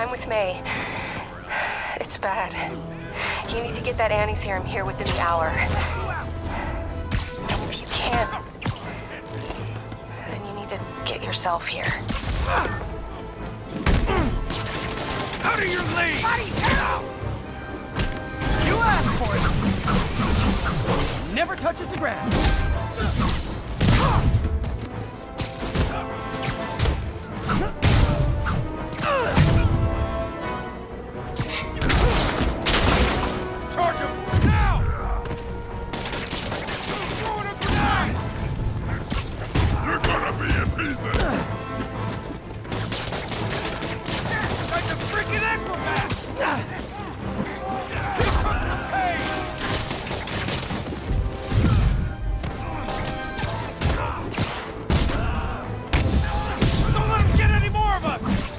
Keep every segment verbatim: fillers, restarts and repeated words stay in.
I'm with May. It's bad. You need to get that anti-serum here within the hour. And if you can't, then you need to get yourself here. Out of your lane! Body down! You asked for it! Never touches the ground. Charge him! Now! Throwing a grenade! You're gonna be in pieces! Like a freaking acrobat! Hey! Don't let him get any more of us!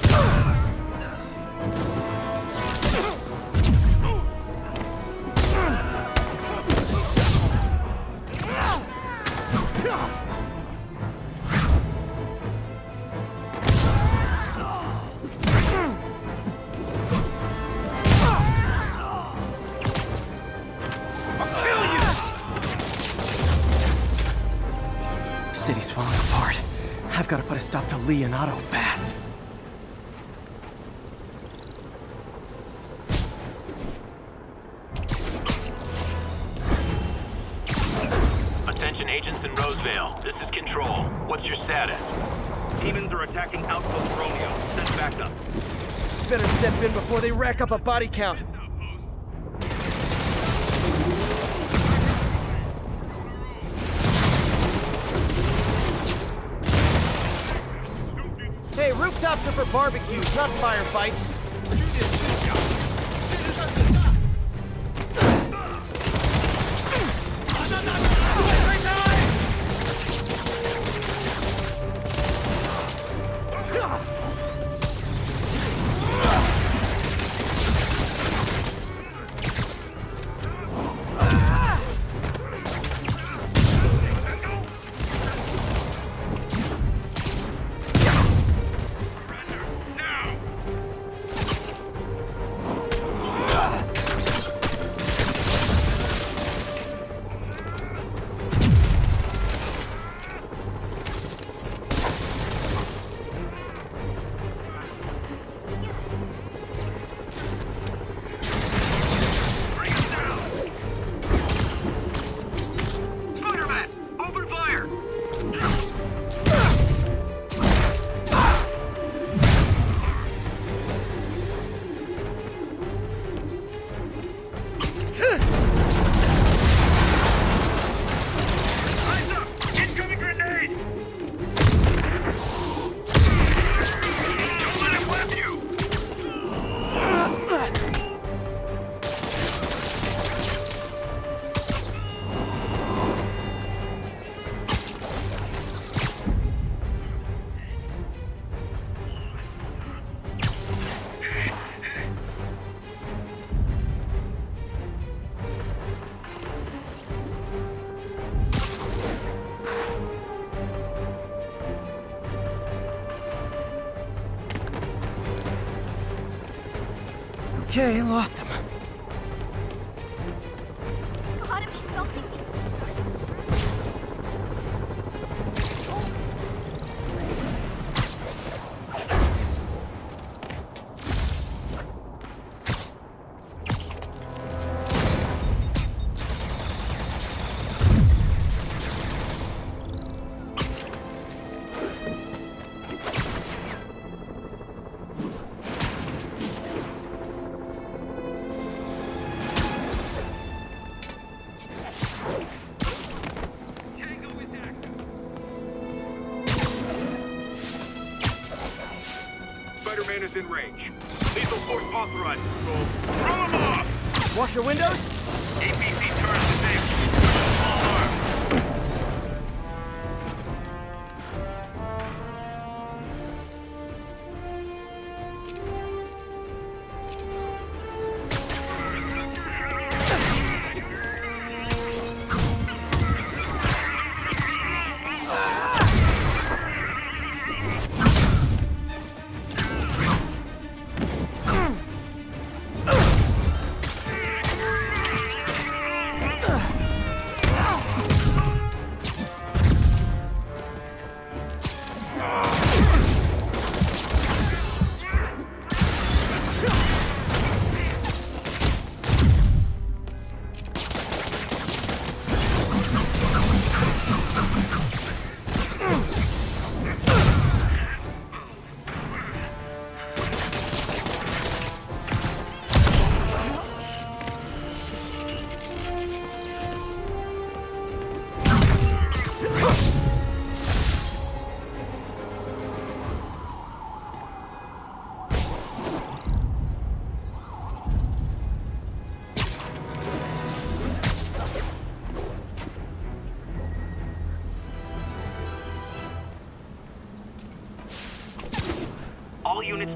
City's falling apart. I've got to put a stop to Lee and Otto fast. Attention agents in Rosevale. This is Control. What's your status? Demons are attacking Outpost Romeo. Send backup. Better step in before they rack up a body count. Hey, rooftops are for barbecues, not firefights. Okay, lost him. There's gotta be something. Spider-Man is in range. Lethal force authorized, Control. Throw him off! Wash your windows? A P C turret disabled. All armed.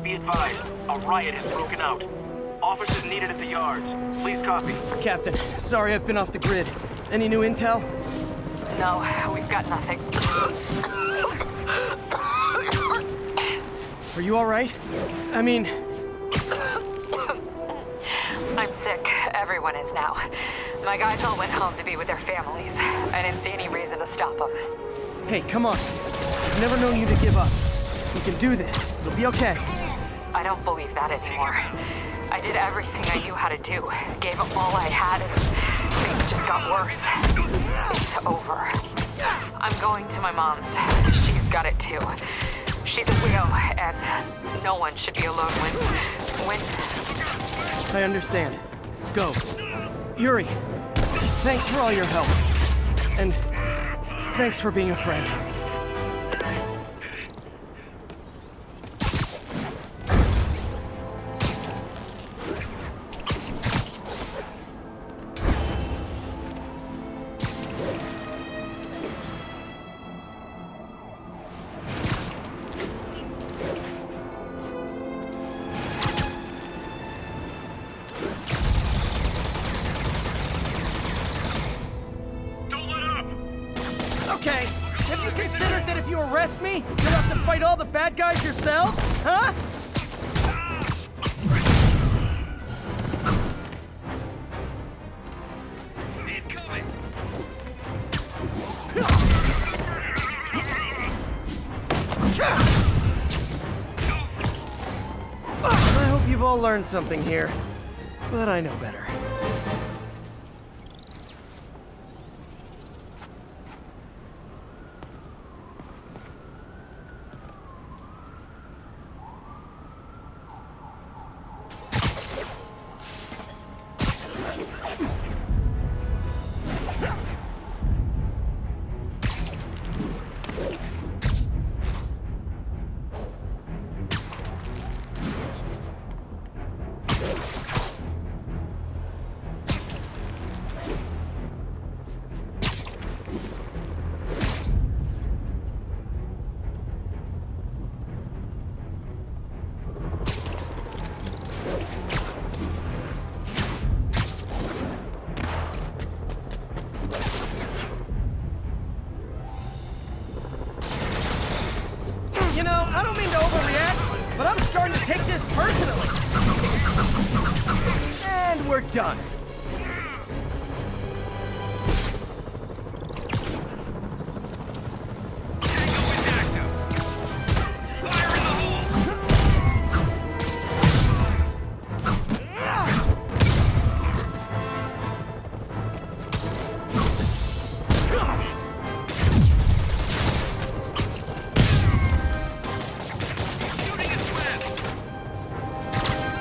Be advised, a riot has broken out. Officers needed at the yards. Please copy. Captain, sorry I've been off the grid. Any new intel? No, we've got nothing. Are you alright? I mean... I'm sick. Everyone is now. My guys all went home to be with their families. I didn't see any reason to stop them. Hey, come on. I've never known you to give up. You can do this. It'll be okay. I don't believe that anymore. I did everything I knew how to do. Gave up all I had, and things just got worse. It's over. I'm going to my mom's. She's got it too. She's a widow, and no one should be alone when... when... I understand. Go. Yuri, thanks for all your help. And thanks for being a friend. Okay, have you considered that if you arrest me, you'll have to fight all the bad guys yourself? Huh? I hope you've all learned something here, but I know better. You know, I don't mean to overreact, but I'm starting to take this personally. And we're done.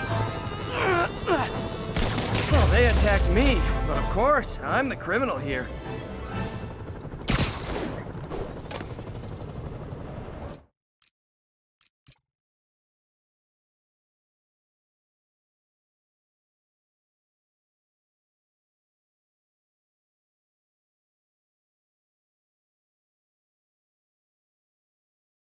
They attacked me, but of course, I'm the criminal here.